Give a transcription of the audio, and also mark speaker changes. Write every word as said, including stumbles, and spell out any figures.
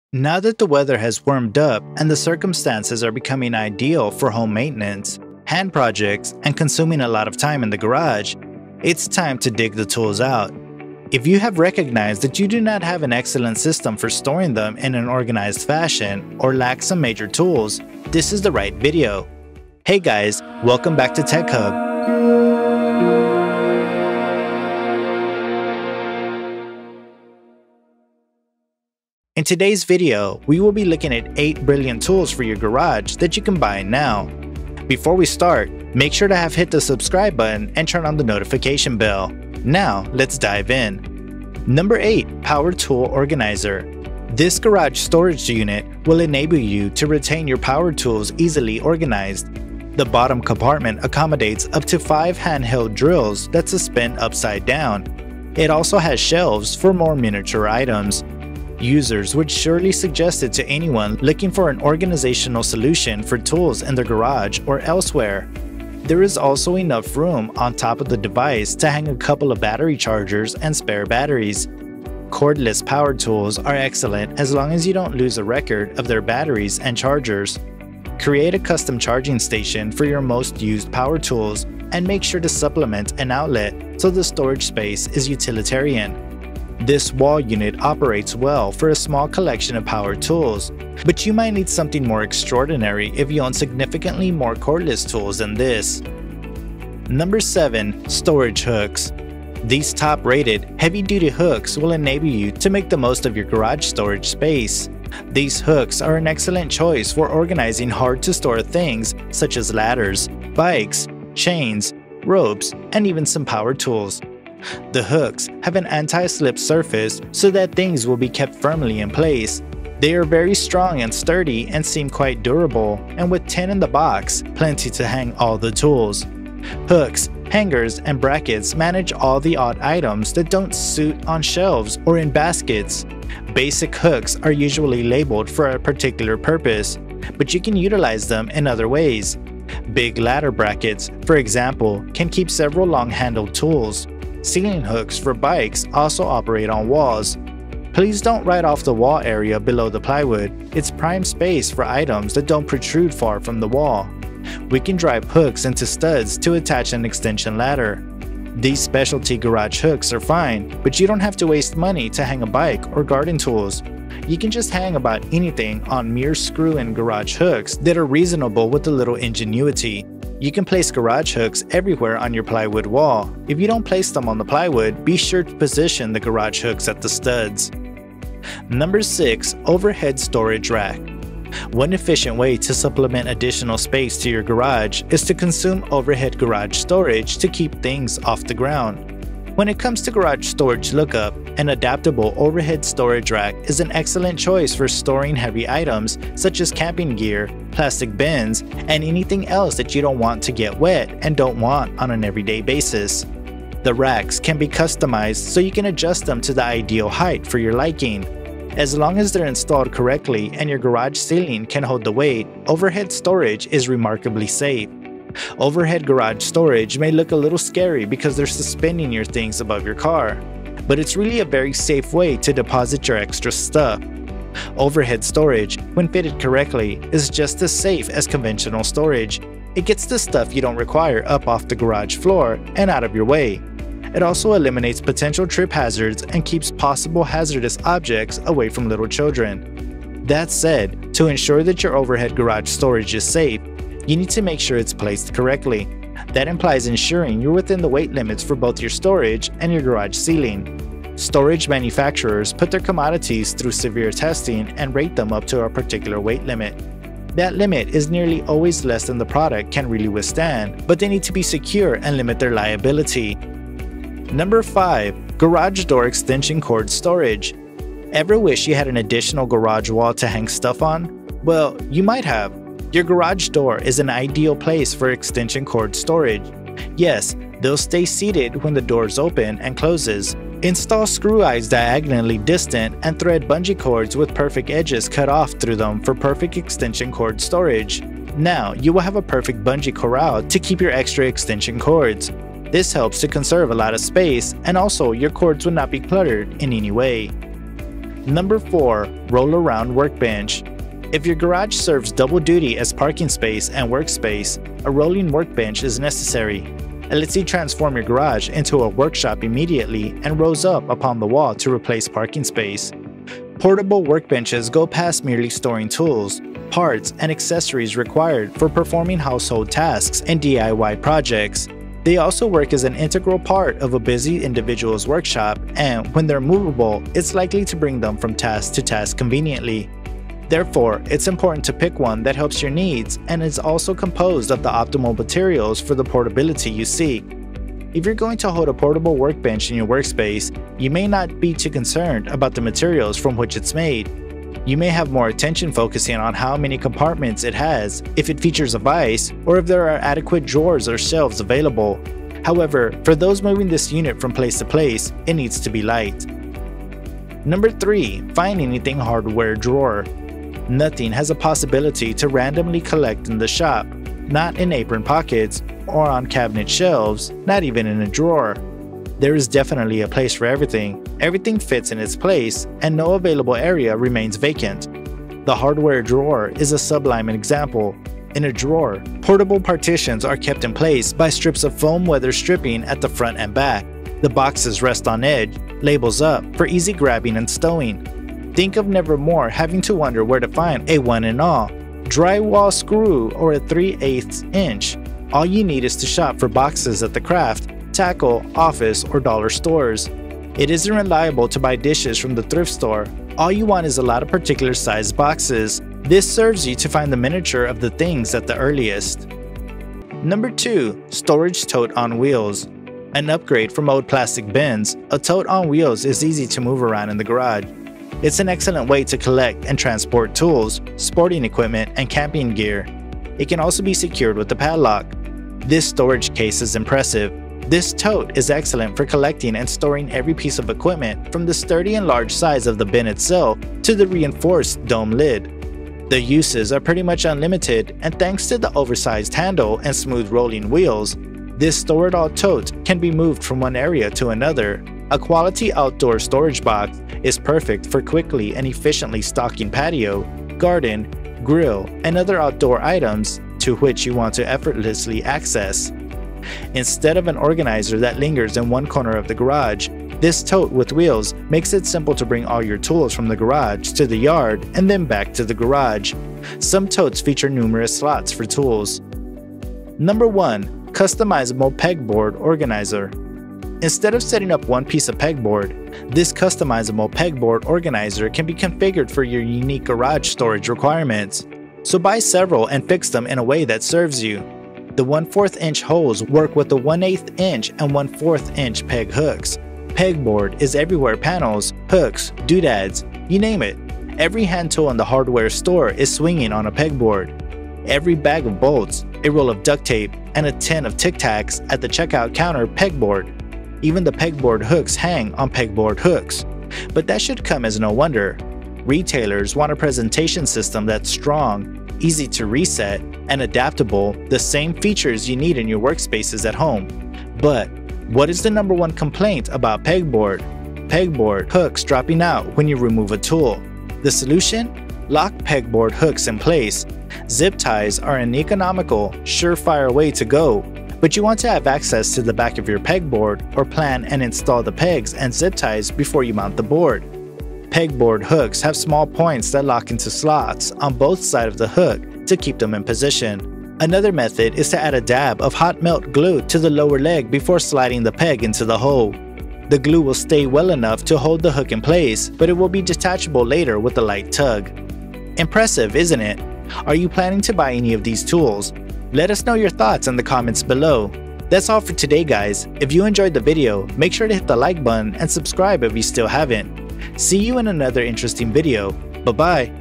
Speaker 1: Now that the weather has warmed up and the circumstances are becoming ideal for home maintenance, hand projects, and consuming a lot of time in the garage, it's time to dig the tools out. If you have recognized that you do not have an excellent system for storing them in an organized fashion or lack some major tools, this is the right video. Hey guys, welcome back to Tech Hub. In today's video, we will be looking at eight brilliant tools for your garage that you can buy now. Before we start, make sure to have hit the subscribe button and turn on the notification bell. Now, let's dive in. Number eight. Power Tool Organizer. This garage storage unit will enable you to retain your power tools easily organized. The bottom compartment accommodates up to five handheld drills that suspend upside down. It also has shelves for more miniature items. Users would surely suggest it to anyone looking for an organizational solution for tools in their garage or elsewhere. There is also enough room on top of the device to hang a couple of battery chargers and spare batteries. Cordless power tools are excellent as long as you don't lose a record of their batteries and chargers. Create a custom charging station for your most used power tools and make sure to supplement an outlet so the storage space is utilitarian. This wall unit operates well for a small collection of power tools, but you might need something more extraordinary if you own significantly more cordless tools than this. Number seven. Storage hooks. These top-rated, heavy-duty hooks will enable you to make the most of your garage storage space. These hooks are an excellent choice for organizing hard-to-store things such as ladders, bikes, chains, ropes, and even some power tools. The hooks have an anti-slip surface so that things will be kept firmly in place. They are very strong and sturdy and seem quite durable, and with ten in the box, plenty to hang all the tools. Hooks, hangers, and brackets manage all the odd items that don't suit on shelves or in baskets. Basic hooks are usually labeled for a particular purpose, but you can utilize them in other ways. Big ladder brackets, for example, can keep several long-handled tools. Ceiling hooks for bikes also operate on walls. Please don't write off the wall area below the plywood. It's prime space for items that don't protrude far from the wall. We can drive hooks into studs to attach an extension ladder. These specialty garage hooks are fine, but you don't have to waste money to hang a bike or garden tools. You can just hang about anything on mere screw-in garage hooks that are reasonable with a little ingenuity. You can place garage hooks everywhere on your plywood wall. If you don't place them on the plywood, be sure to position the garage hooks at the studs. Number six. Overhead Storage Rack. One efficient way to supplement additional space to your garage is to consume overhead garage storage to keep things off the ground. When it comes to garage storage lookup, an adaptable overhead storage rack is an excellent choice for storing heavy items such as camping gear, plastic bins, and anything else that you don't want to get wet and don't want on an everyday basis. The racks can be customized so you can adjust them to the ideal height for your liking. As long as they're installed correctly and your garage ceiling can hold the weight, overhead storage is remarkably safe. Overhead garage storage may look a little scary because they're suspending your things above your car, but it's really a very safe way to deposit your extra stuff. Overhead storage, when fitted correctly, is just as safe as conventional storage. It gets the stuff you don't require up off the garage floor and out of your way. It also eliminates potential trip hazards and keeps possible hazardous objects away from little children. That said, to ensure that your overhead garage storage is safe, you need to make sure it's placed correctly. That implies ensuring you're within the weight limits for both your storage and your garage ceiling. Storage manufacturers put their commodities through severe testing and rate them up to a particular weight limit. That limit is nearly always less than the product can really withstand, but they need to be secure and limit their liability. Number five. Garage Door Extension Cord Storage. Ever wish you had an additional garage wall to hang stuff on? Well, you might have. Your garage door is an ideal place for extension cord storage. Yes, they'll stay seated when the doors open and closes. Install screw eyes diagonally distant and thread bungee cords with perfect edges cut off through them for perfect extension cord storage. Now, you will have a perfect bungee corral to keep your extra extension cords. This helps to conserve a lot of space, and also your cords will not be cluttered in any way. Number four. Roll-around workbench. If your garage serves double duty as parking space and workspace, a rolling workbench is necessary. It lets you transform your garage into a workshop immediately and rolls up upon the wall to replace parking space. Portable workbenches go past merely storing tools, parts, and accessories required for performing household tasks and D I Y projects. They also work as an integral part of a busy individual's workshop, and when they're movable, it's likely to bring them from task to task conveniently. Therefore, it's important to pick one that helps your needs and is also composed of the optimal materials for the portability you seek. If you're going to hold a portable workbench in your workspace, you may not be too concerned about the materials from which it's made. You may have more attention focusing on how many compartments it has, if it features a vise, or if there are adequate drawers or shelves available. However, for those moving this unit from place to place, it needs to be light. Number three. Find anything hardware drawer. Nothing has a possibility to randomly collect in the shop, not in apron pockets or on cabinet shelves, not even in a drawer. There is definitely a place for everything. Everything fits in its place, and no available area remains vacant. The hardware drawer is a sublime example. In a drawer, portable partitions are kept in place by strips of foam weather stripping at the front and back. The boxes rest on edge, labels up for easy grabbing and stowing. Think of nevermore having to wonder where to find a one and all drywall screw or a three eighths inch. All you need is to shop for boxes at the craft, tackle, office, or dollar stores. It isn't reliable to buy dishes from the thrift store. All you want is a lot of particular sized boxes. This serves you to find the miniature of the things at the earliest. Number two. Storage tote on wheels. An upgrade from old plastic bins, a tote on wheels is easy to move around in the garage. It's an excellent way to collect and transport tools, sporting equipment, and camping gear. It can also be secured with a padlock. This storage case is impressive. This tote is excellent for collecting and storing every piece of equipment, from the sturdy and large size of the bin itself to the reinforced dome lid. The uses are pretty much unlimited, and thanks to the oversized handle and smooth rolling wheels, this store-it-all tote can be moved from one area to another. A quality outdoor storage box is perfect for quickly and efficiently stocking patio, garden, grill, and other outdoor items to which you want to effortlessly access. Instead of an organizer that lingers in one corner of the garage, this tote with wheels makes it simple to bring all your tools from the garage to the yard and then back to the garage. Some totes feature numerous slots for tools. Number one. Customizable pegboard organizer. Instead of setting up one piece of pegboard, this customizable pegboard organizer can be configured for your unique garage storage requirements. So buy several and fix them in a way that serves you. The one fourth inch holes work with the one eighth inch and one fourth inch peg hooks. Pegboard is everywhere panels, hooks, doodads, you name it. Every hand tool in the hardware store is swinging on a pegboard. Every bag of bolts, a roll of duct tape, and a tin of Tic Tacs at the checkout counter pegboard. Even the pegboard hooks hang on pegboard hooks. But that should come as no wonder. Retailers want a presentation system that's strong, easy to reset, and adaptable, the same features you need in your workspaces at home. But what is the number one complaint about pegboard? Pegboard hooks dropping out when you remove a tool. The solution? Lock pegboard hooks in place. Zip ties are an economical, surefire way to go, but you want to have access to the back of your pegboard or plan and install the pegs and zip ties before you mount the board. Pegboard hooks have small points that lock into slots on both sides of the hook to keep them in position. Another method is to add a dab of hot melt glue to the lower leg before sliding the peg into the hole. The glue will stay well enough to hold the hook in place, but it will be detachable later with a light tug. Impressive, isn't it? Are you planning to buy any of these tools? Let us know your thoughts in the comments below. That's all for today, guys. If you enjoyed the video, make sure to hit the like button and subscribe if you still haven't. See you in another interesting video. Bye-bye.